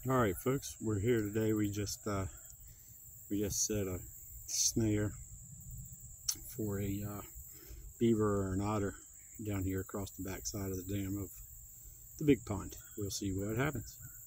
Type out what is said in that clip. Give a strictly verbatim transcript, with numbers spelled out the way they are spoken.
All right, folks, we're here today. We just uh, we just set a snare for a uh, beaver or an otter down here across the back side of the dam of the big pond. We'll see what happens.